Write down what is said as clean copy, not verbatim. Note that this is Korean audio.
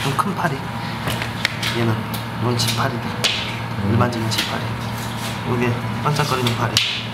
좀 큰 파리. 얘는 이건 지파리다. 일반적인 지파리. 요게 반짝거리는 파리.